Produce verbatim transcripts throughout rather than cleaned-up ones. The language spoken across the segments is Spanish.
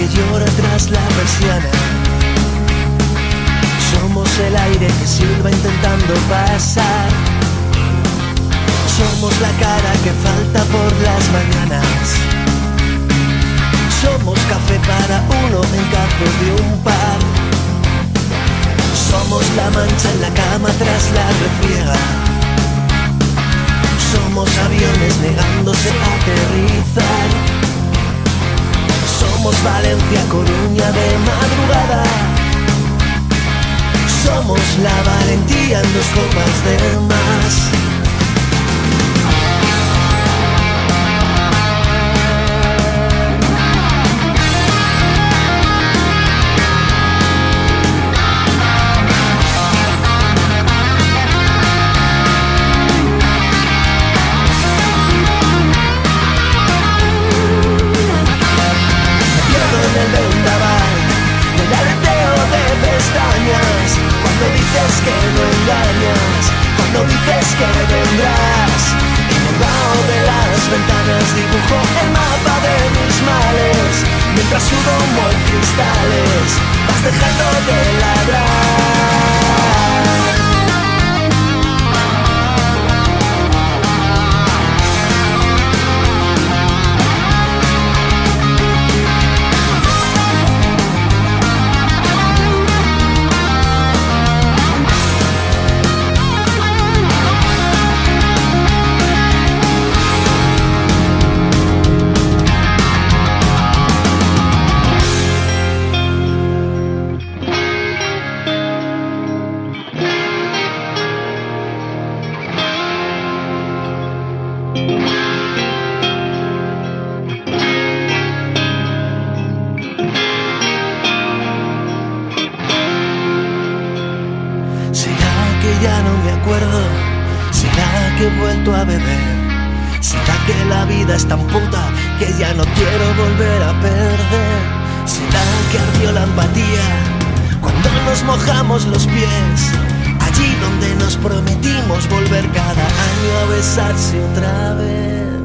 llora tras la persiana. Somos el aire que silba intentando pasar. Somos la cara que falta por las mañanas. Somos café para uno en caso de un par. Somos la mancha en la cama tras la refriega. Somos aviones negándose a aterrizar. Somos Valencia, Coruña de madrugada. Somos la valentía en dos copas de más. Cuando dices que no engañas, cuando dices que vendrás, en el vaho de las ventanas dibujo el mapa de mis males, mientras sudo humo en cristales, vas dejando de ladrar. Que he vuelto a beber. Será que la vida es tan puta que ya no quiero volver a perder. Será que ardió la empatía cuando nos mojamos los pies, allí donde nos prometimos volver cada año a besarse otra vez.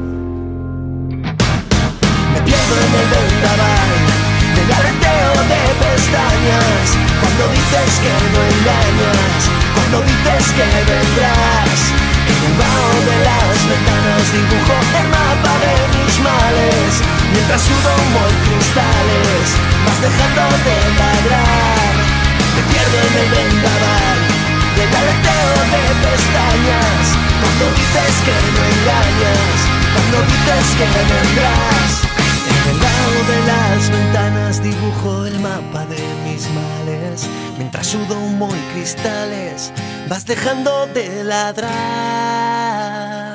Me pierdo en el vendaval del aleteo de pestañas, cuando dices que no engañas, cuando dices que vendrás. En el vaho de las ventanas dibujo el mapa de mis males, mientras sudo humo en cristales, vas dejando de ladrar. Me pierdo en el vendaval del aleteo de pestañas, cuando dices que no engañas, cuando dices que vendrás. En el vaho de las ventanas dibujo el mapa de mis males, mientras sudo humo y cristales, vas dejando de ladrar.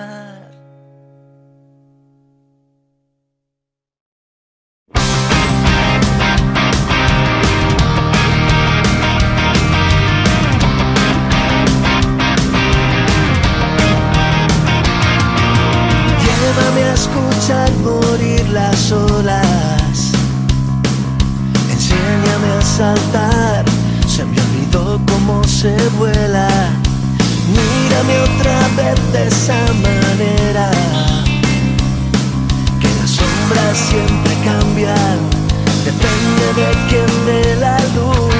Llévame a escuchar morir las olas, enséñame a saltar. Se me olvidó cómo se vuela. Mírame otra vez de esa manera, que las sombras siempre cambian, depende de quién dé la luz.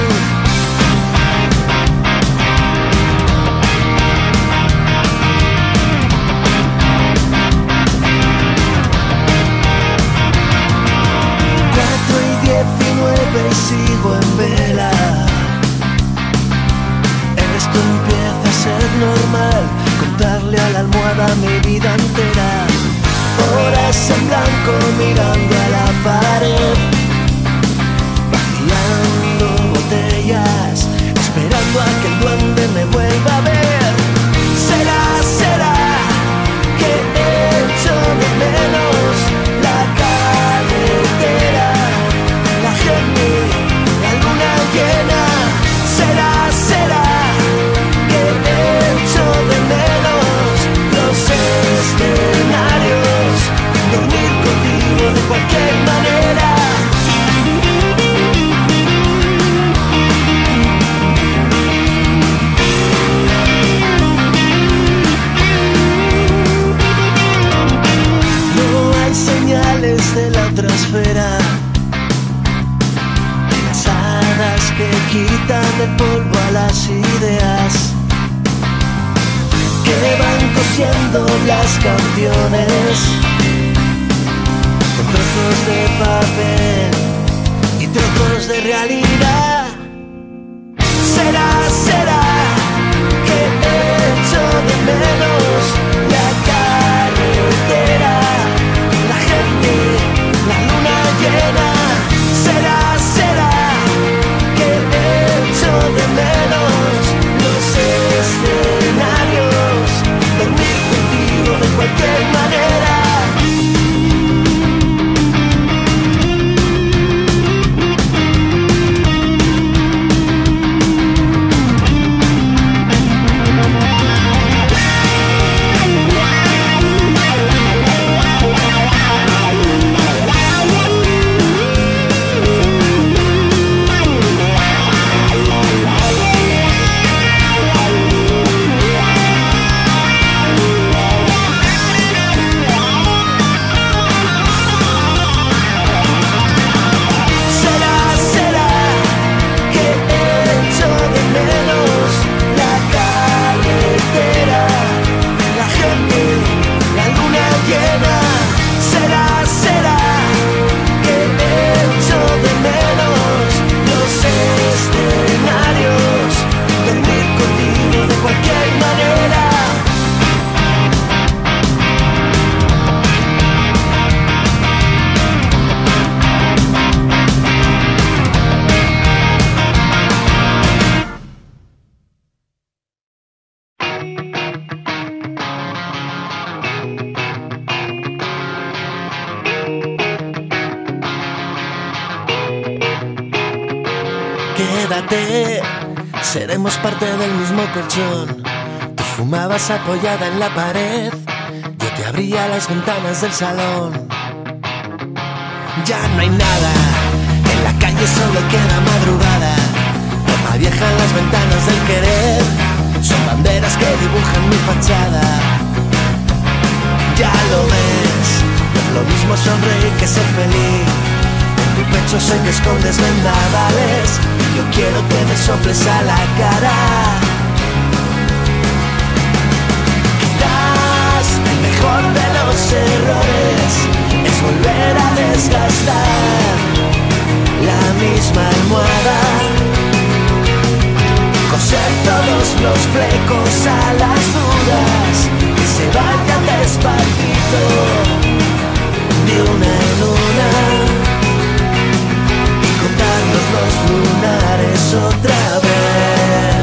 Cuatro y diecinueve y sigo en vela. Esto empieza a ser normal, contarle a la almohada mi vida entera. Horas en blanco mirando a la pared, vaciando botellas, esperando a que el duende me vuelva a ver. Será, será que echo de menos la carretera, la gente, la luna llena. Será, será que echo de menos los escenarios, dormir contigo de cualquier manera. quitan el polvo a las ideas que van cosiendo las canciones con trozos de papel y trozos de realidad. Será, será que echo de menos la carretera, la gente, la luna llena. Será, será que echo de menos los escenarios, dormir contigo de cualquier manera. Quédate, seremos parte del mismo colchón. Tú fumabas apoyada en la pared, yo te abría las ventanas del salón. Ya no hay nada, en la calle solo queda madrugada. Toma vieja en las ventanas del querer, son banderas que dibujan mi fachada. Ya lo ves, no es lo mismo sonreír que ser feliz. En tu pecho sé que escondes vendavales, yo quiero que me soples a la cara. Quizás el mejor de los errores es volver a desgastar la misma almohada, coser todos los flecos a las dudas que se vayan despacito de una en una, contarnos los lunares otra vez.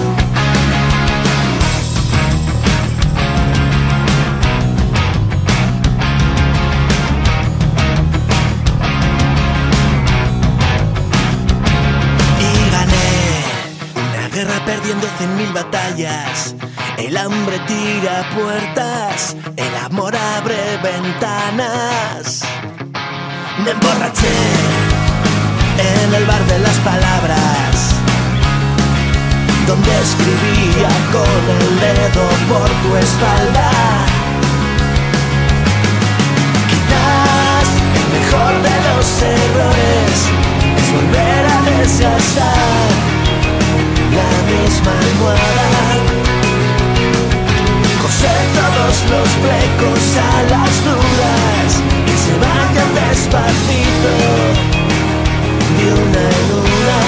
Y gané una guerra perdiendo cien mil batallas. El hambre tira puertas, el amor abre ventanas. Me emborraché en el bar de las palabras, donde escribía con el dedo por tu espalda. Quizás el mejor de los errores es volver a desgastar la misma almohada, coser todos los flecos a las dudas que se vayan despacito de una en una,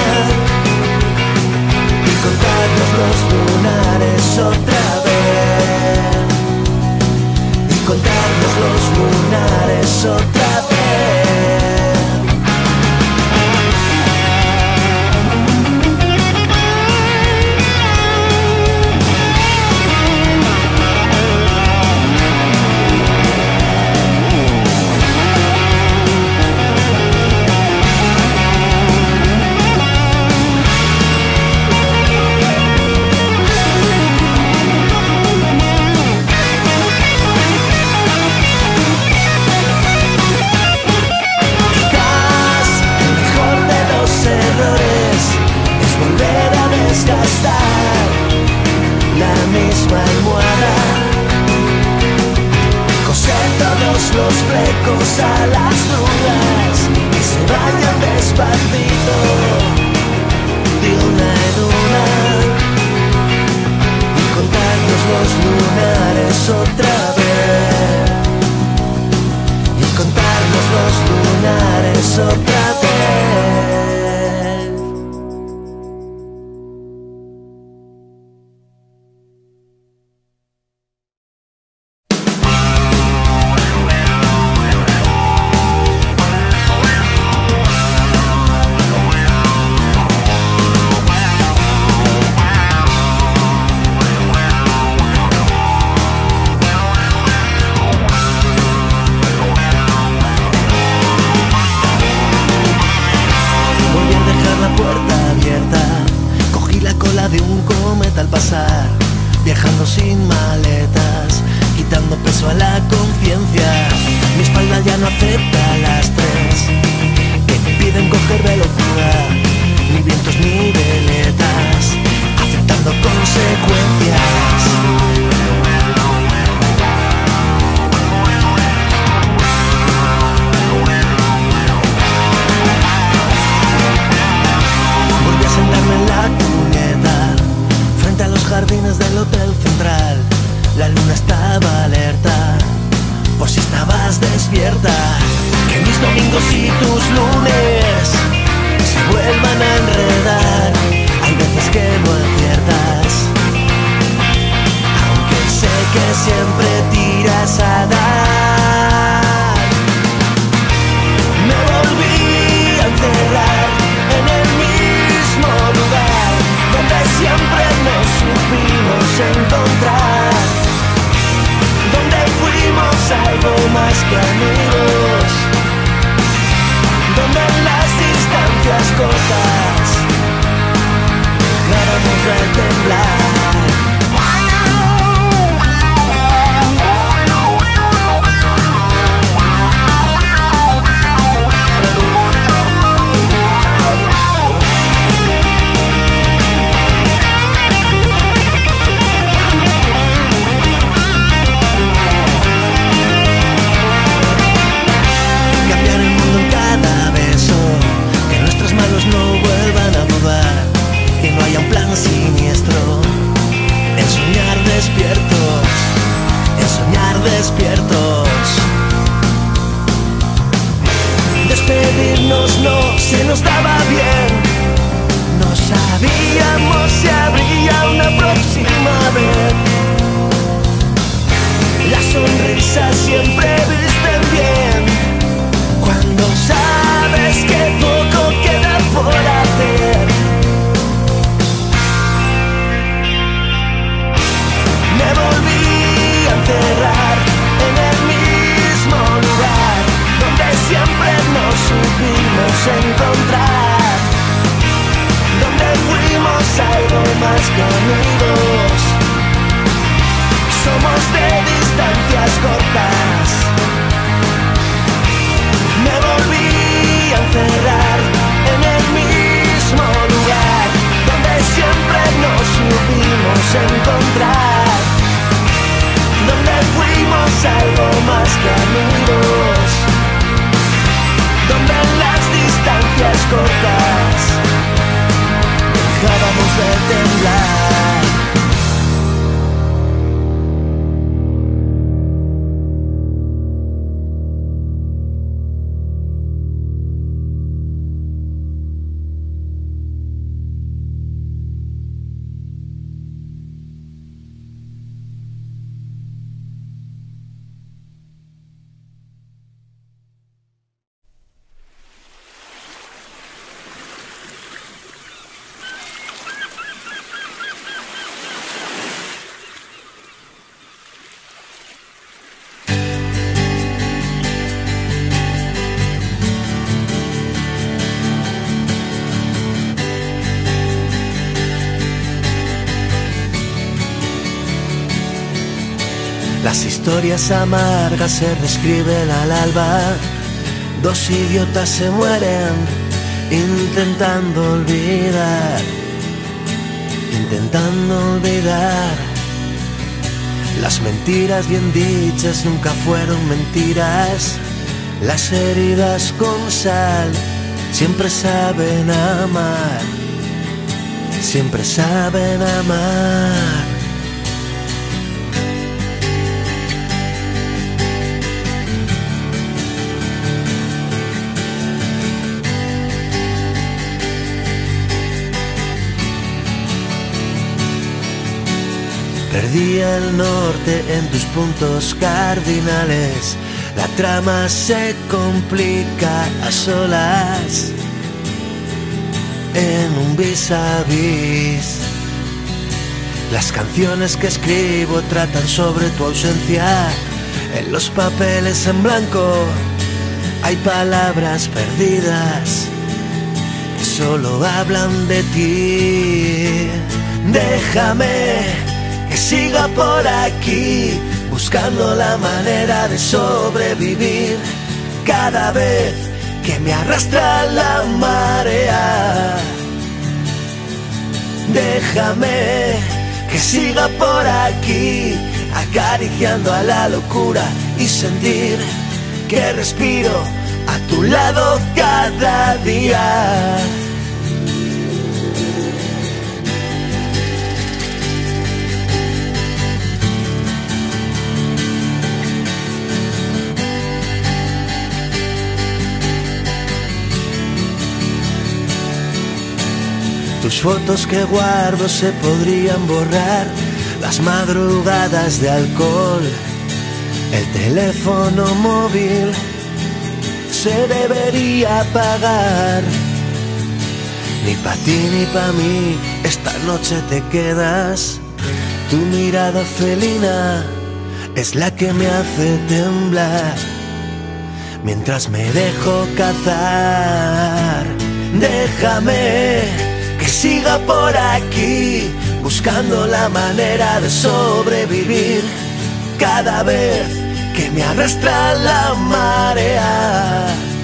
y contarnos los lunares otra vez, y contarnos los lunares otra vez. La misma almohada, coser todos los flecos a las dudas que se vayan despacito de una la de un cometa al pasar, viajando sin maletas, quitando peso a la conciencia. Mi espalda ya no acepta las tres que me piden coger velocidad, ni vientos ni veletas, aceptando consecuencias. Volví a sentarme en la cuneta frente a los jardines del Hotel Central. La luna estaba alerta por si estabas despierta. Que mis domingos y tus lunes se vuelvan a enredar. Hay veces que no aciertas, aunque sé que siempre tiras a dar. Me volví a encerrar en el mismo lugar donde siempre nos supimos encontrar, donde fuimos algo más que amigos, donde en las distancias cortas dejábamos de temblar. No vuelvan a dudar, que no haya un plan siniestro, en soñar despiertos, en soñar despiertos. Despedirnos no se nos daba bien, no sabíamos si habría una próxima vez. Las sonrisas siempre visten bien cuando sabes que poco queda por hacer. Me volví a encerrar en el mismo lugar donde siempre nos supimos encontrar, donde fuimos algo más que amigos. Somos de distancias cortas. Me volví a encerrar en el mismo lugar donde siempre nos supimos encontrar, donde fuimos algo más que amigos, donde en las distancias cortas dejábamos de temblar. Las historias amargas se reescriben al alba. Dos idiotas se mueren intentando olvidar, intentando olvidar. Las mentiras bien dichas nunca fueron mentiras. Las heridas con sal siempre saben amar, siempre saben amar. Perdí el norte en tus puntos cardinales. La trama se complica a solas en un vis a vis. Las canciones que escribo tratan sobre tu ausencia. En los papeles en blanco hay palabras perdidas que solo hablan de ti. Déjame que siga por aquí, buscando la manera de sobrevivir cada vez que me arrastra la marea. Déjame que siga por aquí, acariciando a la locura y sentir que respiro a tu lado cada día. Tus fotos que guardo se podrían borrar, las madrugadas de alcohol, el teléfono móvil se debería apagar. Ni pa' ti ni pa' mí, esta noche te quedas. Tu mirada felina es la que me hace temblar mientras me dejo cazar. Déjame que siga por aquí, buscando la manera de sobrevivir cada vez que me arrastra la marea.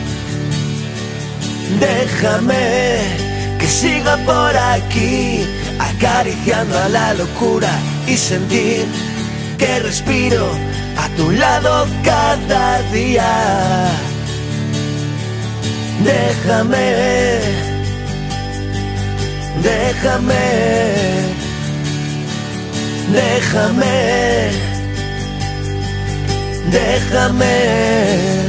Déjame que siga por aquí, acariciando a la locura y sentir que respiro a tu lado cada día. Déjame, déjame, déjame, déjame.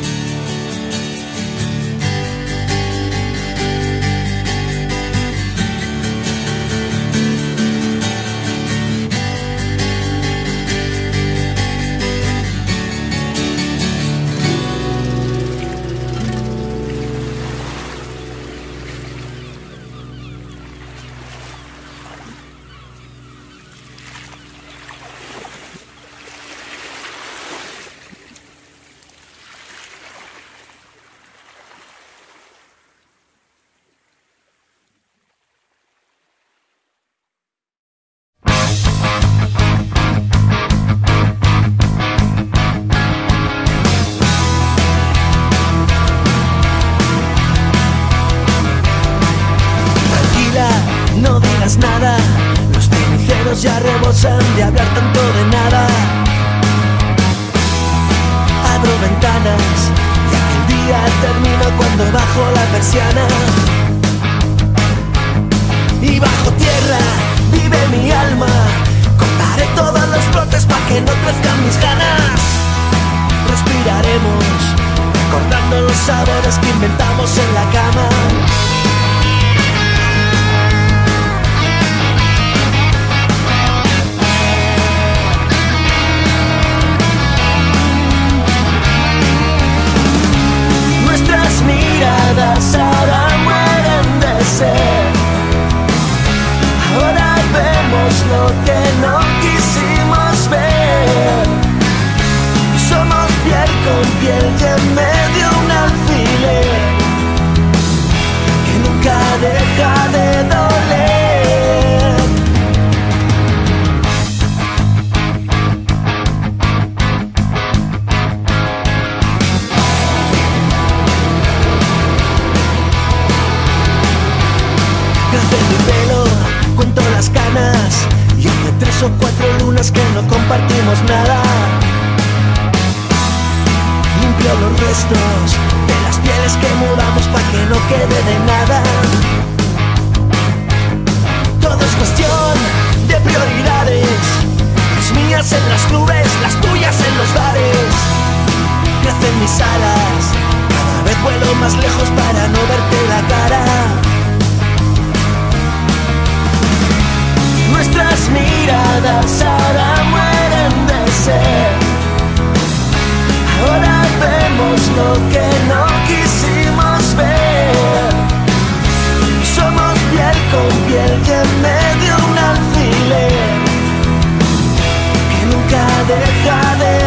No digas nada, los ceniceros ya rebosan de hablar tanto de nada. Abro ventanas y aquel día termino cuando bajo la persiana. Y bajo tierra vive mi alma, cortaré todos los brotes pa' que no crezcan mis ganas. Respiraremos, recordando los sabores que inventamos en la cama. Miradas ahora mueren de sed. Ahora vemos lo que no quisimos ver. Somos piel con piel y en medio un alfiler que nunca deja de doler. Crece mi pelo, cuento las canas y hace tres o cuatro lunas que no compartimos nada. Limpio los restos de las pieles que mudamos pa' que no quede de nada. Todo es cuestión de prioridades, las mías en las nubes, las tuyas en los bares. Crecen mis alas, cada vez vuelo más lejos para no verte la cara. Nuestras miradas ahora mueren de sed. Ahora vemos lo que no quisimos ver. Somos piel con piel y en medio un alfiler que nunca deja de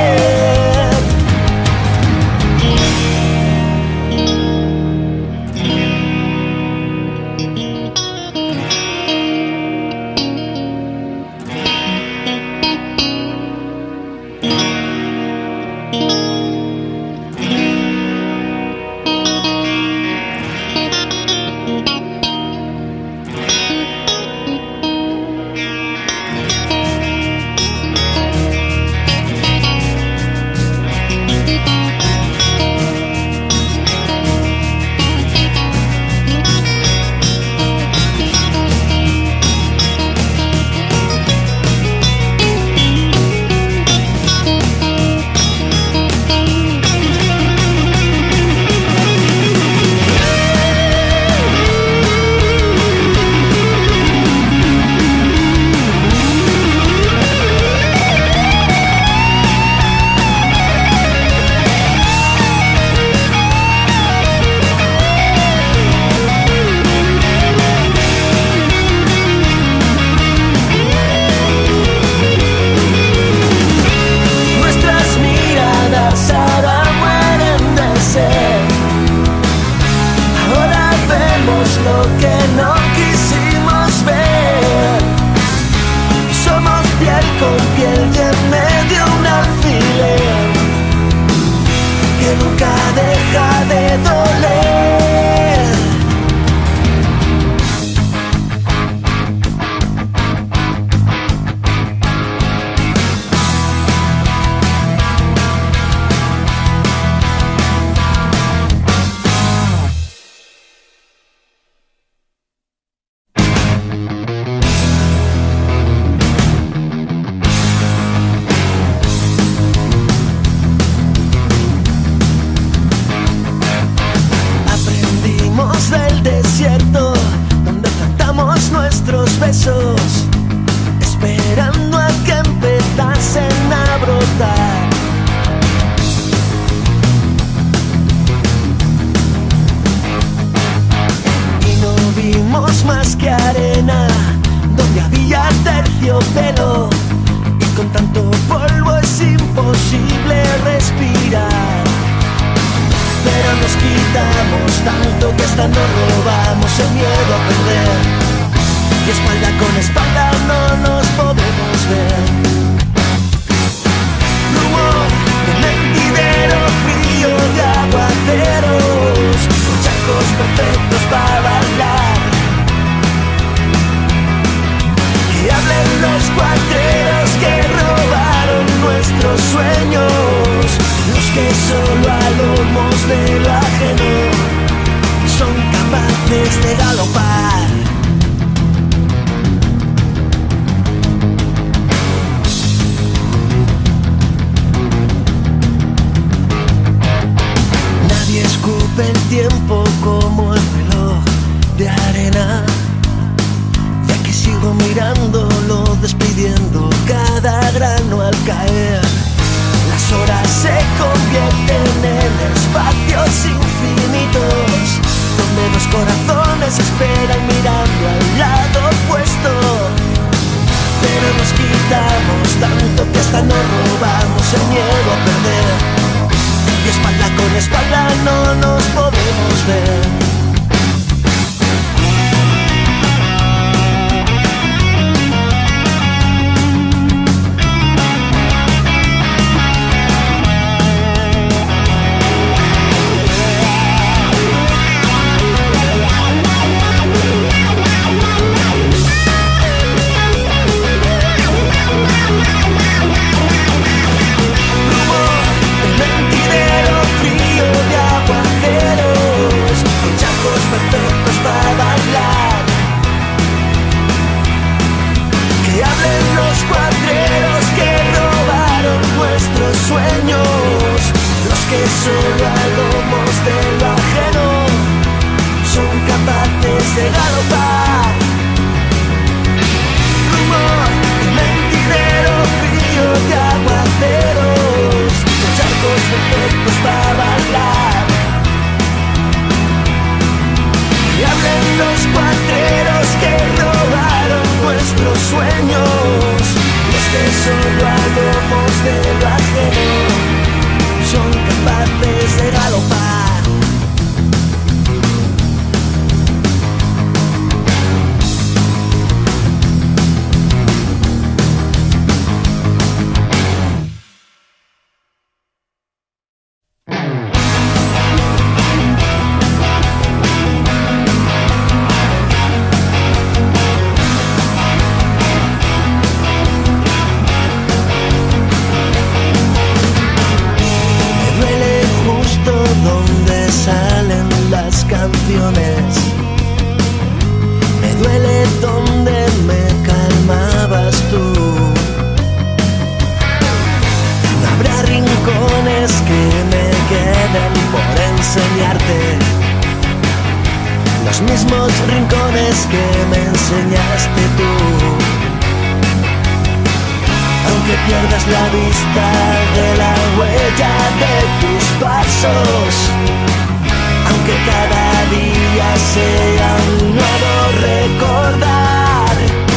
doler. pasos, esperando a que empezasen a brotar. Y no vimos más que arena, donde había terciopelo, y con tanto polvo es imposible respirar. Pero nos quitamos tanto que hasta nos robamos el miedo a perder, y espalda con espalda no nos podemos ver. Rumor de mentidero, frío de aguaceros, con charcos perfectos para bailar. Que hablen los cuatreros que robaron nuestros sueños, los que solo a lomos de lo ajeno son capaces de galopar. Nadie escupe el tiempo como el reloj de arena, y aquí sigo mirándolo, despidiendo cada grano al caer. Las horas se convierten en espacios infinitos, donde los corazones esperan mirando al lado opuesto. Pero nos quitamos tanto que hasta nos robamos el miedo a perder, y espalda con espalda no nos podemos ver. Perfectos para bailar. Que hablen los cuadreros que robaron nuestros sueños, los que solo a lomos de lo ajeno son capaces de galopar. Rumor de mentidero, frío de aguaceros, con charcos perfectos para bailar. Y hablen los cuatreros que robaron nuestros sueños, los que solo a lomos de lo ajeno son capaces de galopar. Me duele donde me calmabas tú. No habrá rincones que me queden por enseñarte, los mismos rincones que me enseñaste tú. Aunque pierdas la vista de la huella de tus pasos, aunque cada día sea un nuevo recordar,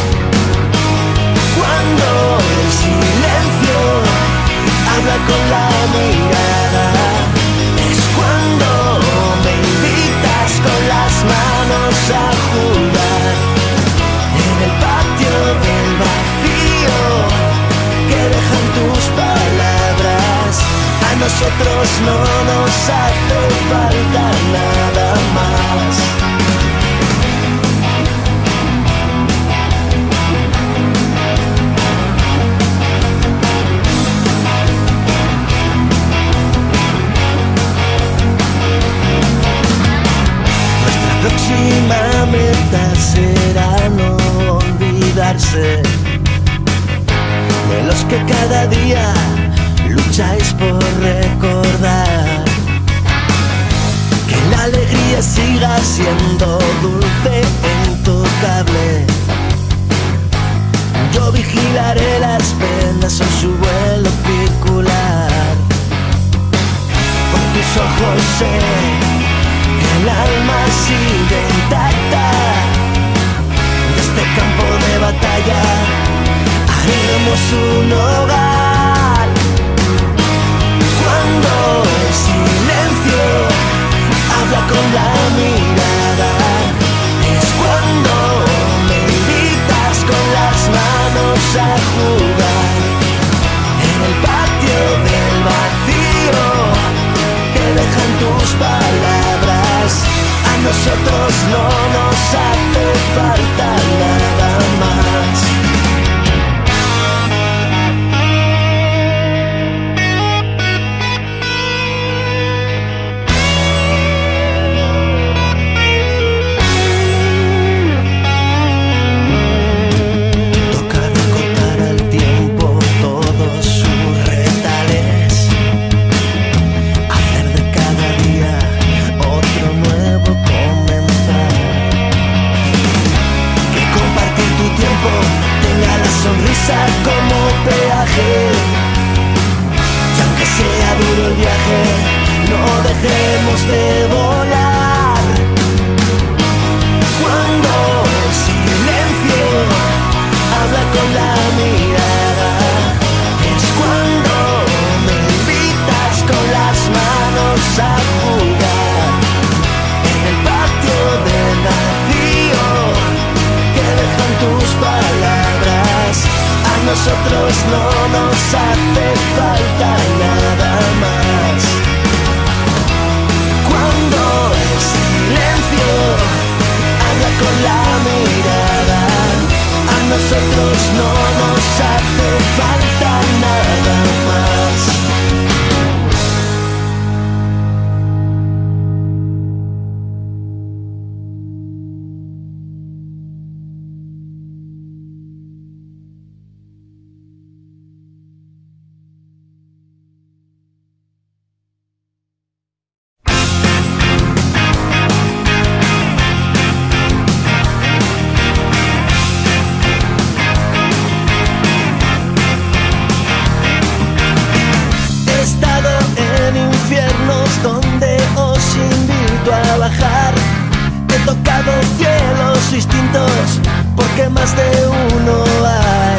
cuando el silencio habla con la mirada, es cuando me invitas con las manos a jugar en el patio del vacío que dejan tus palabras. A nosotros no nos hace falta nada más. Nuestra próxima meta será no olvidarse de los que cada día lucháis por recordar, que la alegría siga siendo dulce e intocable, las penas son su vuelo circular. Por tus ojos sé que el alma sigue intacta. De este campo de batalla haremos un hogar. Cuando el silencio habla con la mirada, es cuando me invitas con las manos a jugar en el patio del vacío que dejan tus palabras. A nosotros no nos hace falta nada más. Como peaje, y aunque sea duro el viaje, no dejemos de volar. Cuando el silencio habla con la mirada, es cuando me invitas con las manos a jugar en el patio del vacío que dejan tus palabras. A nosotros no nos hace falta nada más. Cuando el silencio habla con la mirada, a nosotros no nos hace falta nada más. Donde os invito a bajar. He tocado cielos distintos porque más de uno hay.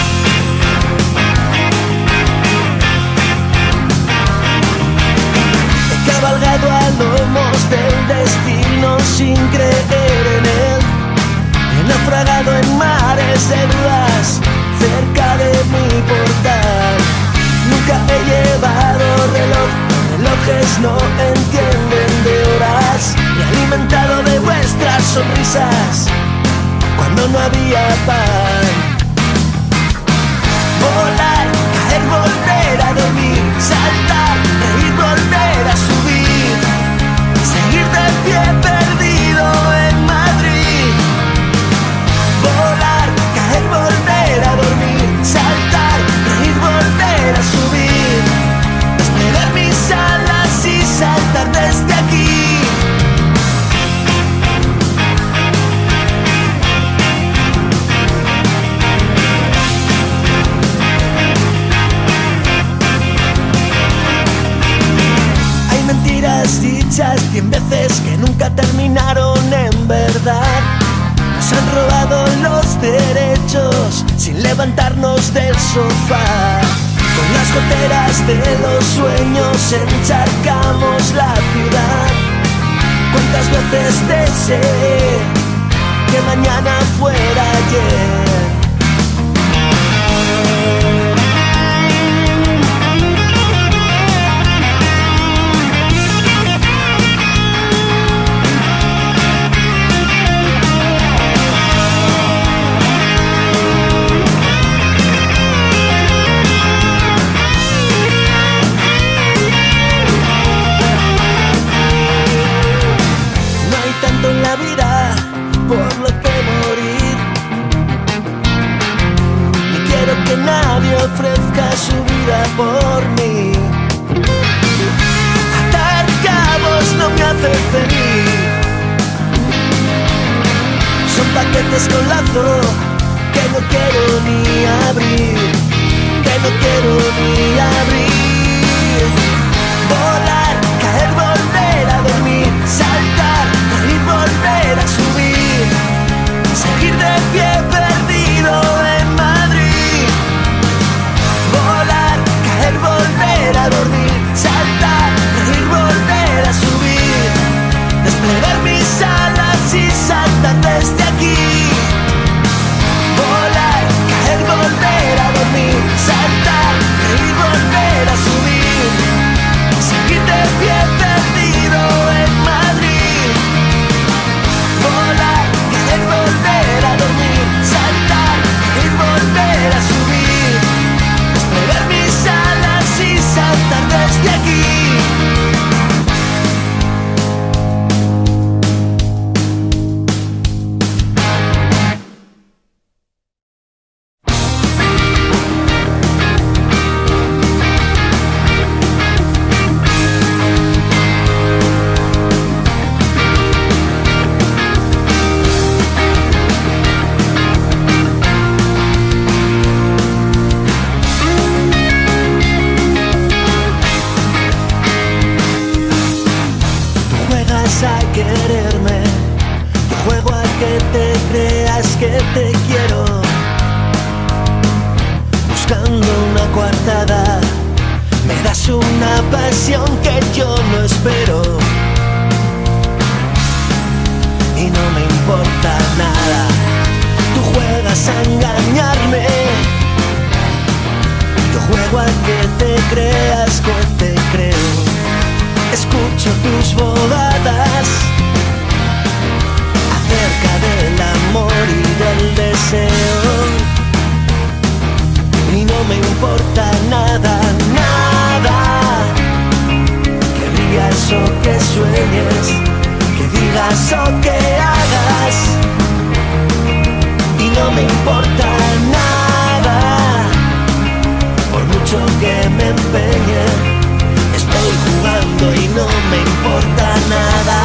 He cabalgado a lomos del destino sin creer en él. He naufragado en mares de dudas cerca de mi portal. Nunca he llevado reloj, relojes no entienden de horas. Me he alimentado de vuestras sonrisas cuando no había pan. Volar, caer, volver a dormir, saltar, reír, volver a subir, seguir de pie perdido en Madrid. Volar, caer, volver a dormir, saltar, reír, volver a subir, desplegar mis alas y saltar desde aquí. Hay mentiras dichas cien veces que nunca terminaron en verdad. Nos han robado los derechos sin levantarnos del sofá. Con las goteras de los sueños encharcamos la ciudad. ¿Cuántas veces deseé que mañana fuera ayer? En la vida por lo que morir, ni quiero que nadie ofrezca su vida por mí. Atar cabos no me hace feliz. Son paquetes con lazo que no quiero ni abrir, que no quiero ni abrir. Volar, caer, volver a dormir, saltar, reír, volver a subir, seguir de pie perdido en Madrid. Volar, caer, volver a dormir, saltar, reír, volver a subir, desplegar mis alas y saltar desde aquí. Volar, caer, volver a dormir, saltar, reír, volver a subir, seguir de pie perdido en Madrid. Volar, caer, volver a dormir, saltar, reír, volver a subir, desplegar mis alas y saltar desde aquí. A quererme, yo juego a que te creas que te quiero, buscando una coartada, me das una pasión que yo no espero, y no me importa nada, tú juegas a engañarme, yo juego a que te creas que te creo. Escucho tus bobadas acerca del amor y del deseo, y no me importa nada, nada, que rías o que sueñes, que digas o que hagas, y no me importa nada, por mucho que me empeñe. Estoy jugando y no me importa nada.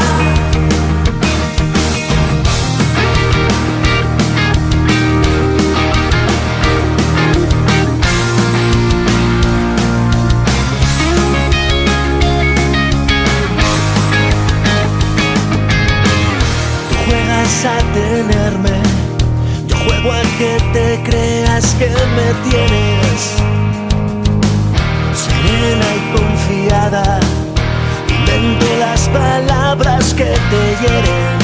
Tú juegas a tenerme, yo juego a que te creas que me tienes. Serena y confiada, invento las palabras que te hieren,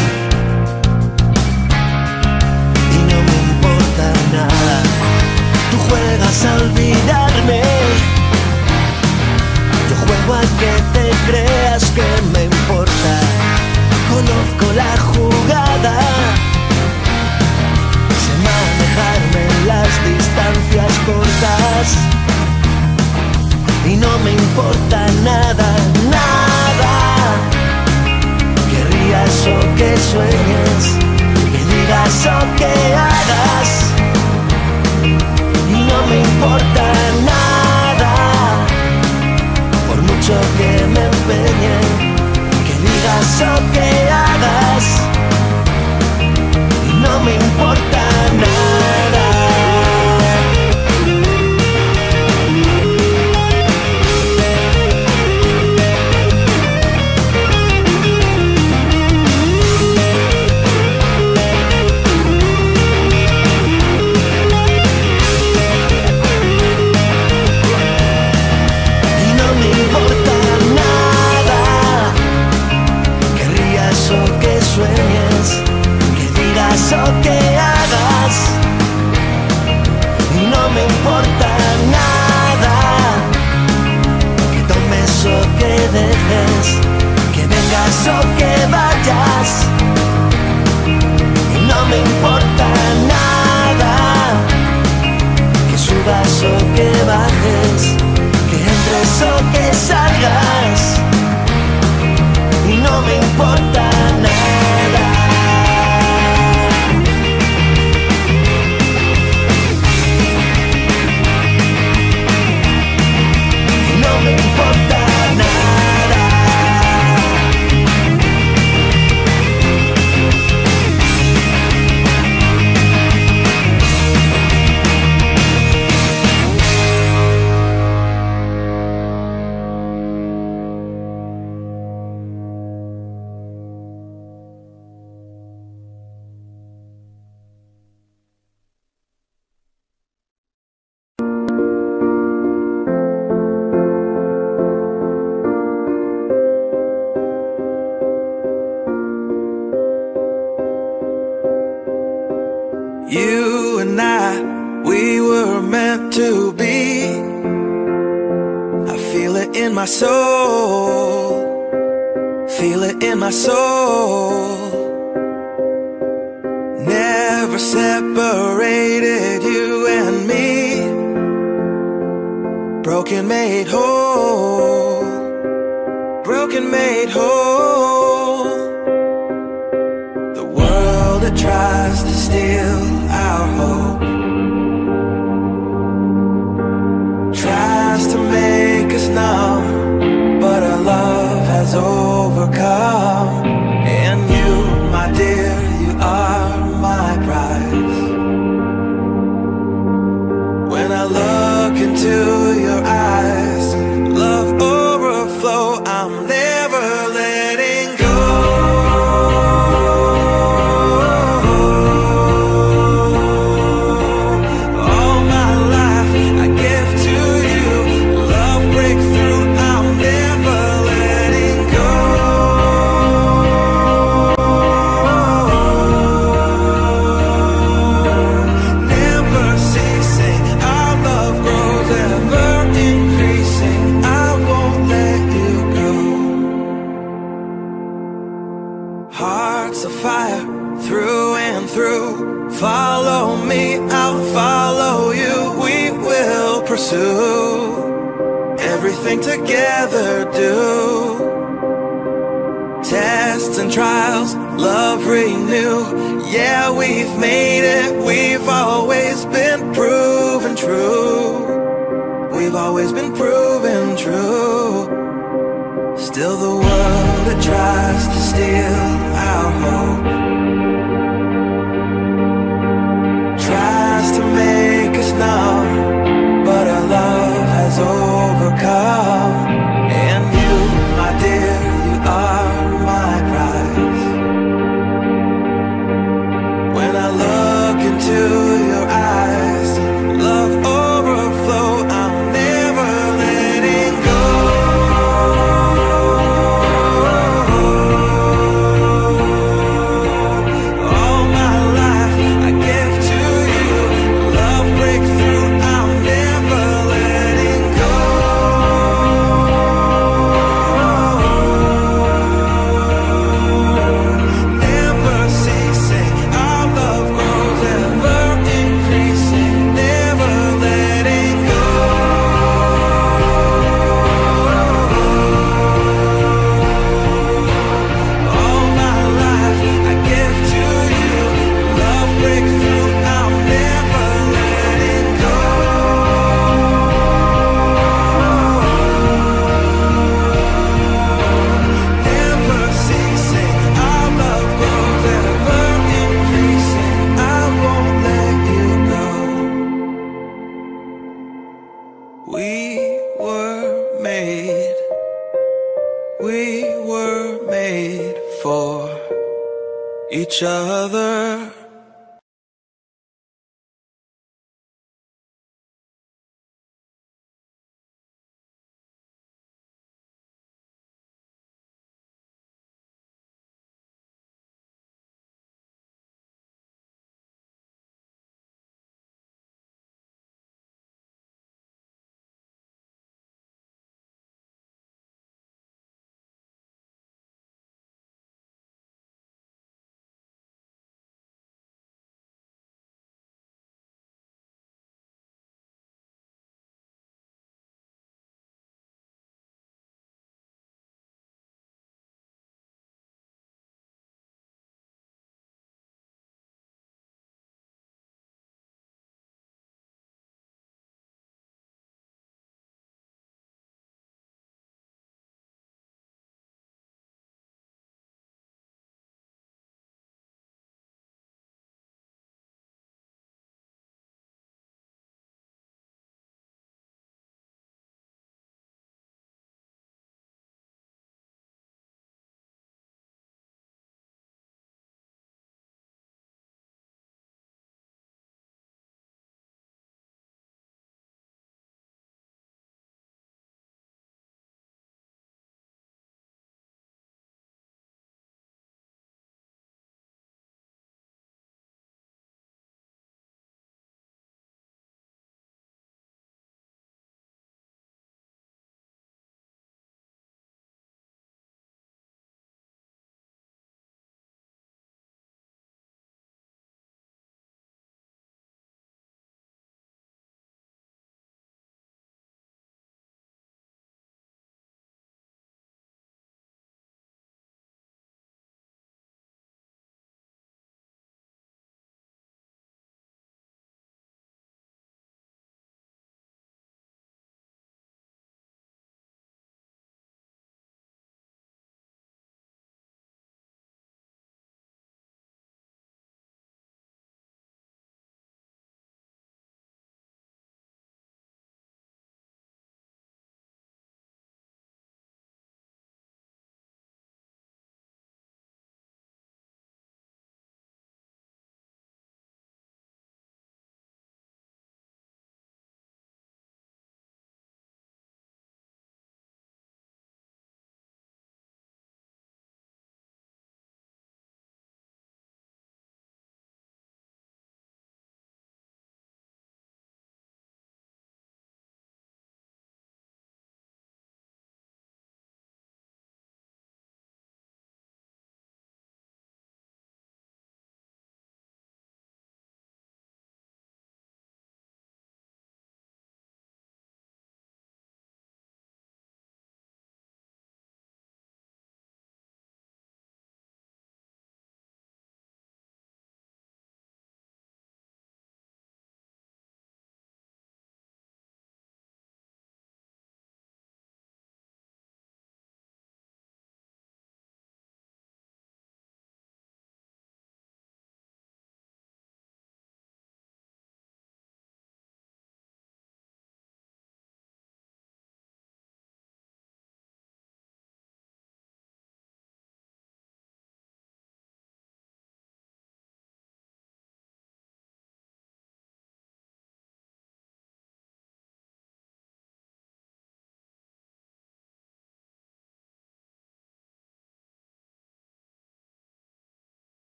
y no me importa nada. Tú juegas a olvidarme, yo juego a que te creas que me importa. Conozco la jugada, sé manejarme en las distancias cortas, y no me importa nada, nada, que rías o que sueñes, que digas o que hagas, y no me importa nada, por mucho que me empeñe, que digas o que hagas, y no me importa nada. O que hagas, y no me importa nada, que tomes o que dejes, que vengas o que vayas, y no me importa nada, que subas o que bajes, que entres o que salgas, y no me importa nada. No me importa nada. you and I, we were meant to be. I feel it in my soul, feel it in my soul. Never separated, you and me. Broken made whole, broken made whole. The world that tries to steal our hope tries to make us numb, but our love has overcome. And you, my dear, you are my prize. When I look into your eyes, love overflow, I'm never letting go. All my life I give to you, love breakthrough, I'm never letting go. Never ceasing, our love grows ever increasing, I won't let you go. Hearts of fire through and through, follow me, I'll follow you. We will pursue everything together, do tests and trials, love renew. Yeah, we've made it, we've always been proven true. We've always been proven true. Still the world that tries to steal our hope tries to make us numb, but our love has overcome. And you, my dear, you are my prize. When I look into your eyes, love overflow, I'm never letting go. All my life I give to you, love breakthrough, I'm never letting go. Never ceasing, our love grows ever increasing, never letting go. All my life I give to you, love breakthrough, I'm never letting go. Never ceasing, our love grows ever increasing, I won't let you go. We were made, we were made for each other.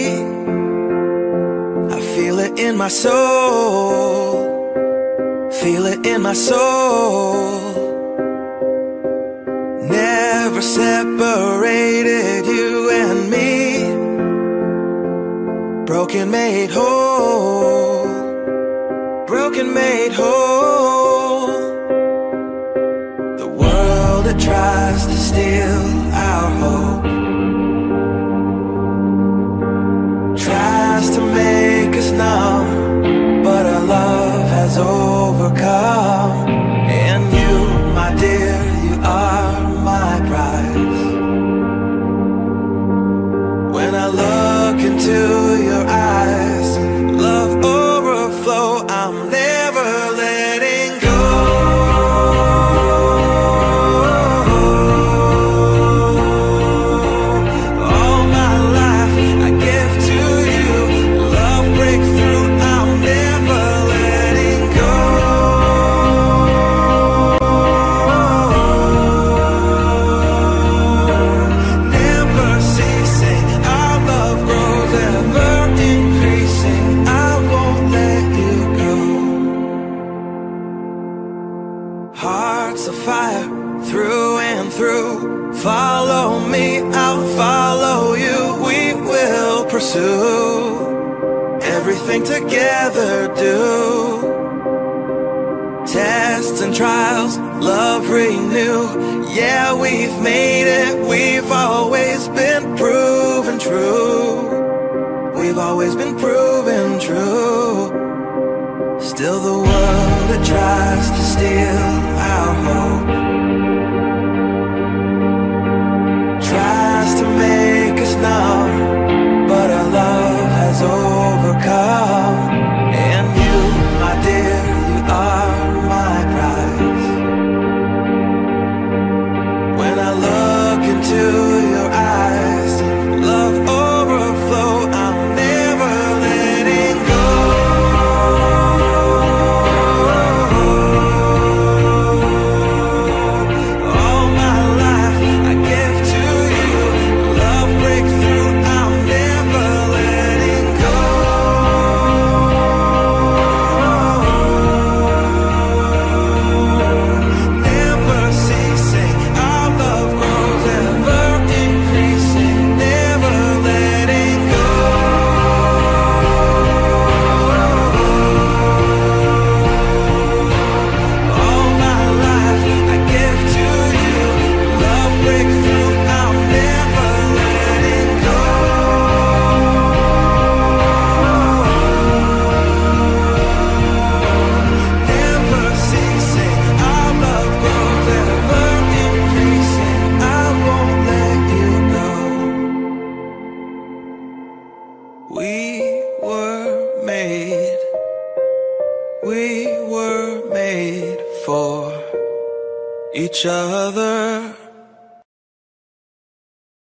I feel it in my soul, feel it in my soul. Never separated, you and me. Broken made whole, broken made whole. The world that tries to steal our hope tries to make us numb, but our love has overcome. And you, my dear, you are my prize. When I look into your eyes, love overflow, I'm never letting go. All my life I give to you, love breakthrough, I'm never letting go. Never ceasing, our love grows ever increasing, I won't let you go. Hearts of fire through and through, follow me, I'll follow you. We will pursue everything together, do tests and trials, love renew. Yeah, we've made it, we've always been proven true. We've always been proven true. Still the world that tries to steal our hope tries to make us numb, but our love has overcome. And you, my dear, you are my prize. When I look into your eyes, love overflow, I'm never letting go. All my life I give to you, love breakthrough, I'm never letting go. Never ceasing, our love grows ever increasing, never letting go. All my life I give to you, love breakthrough, I'm never letting go. Never ceasing, our love grows ever increasing, I won't let you go. We were made, we were made for each other.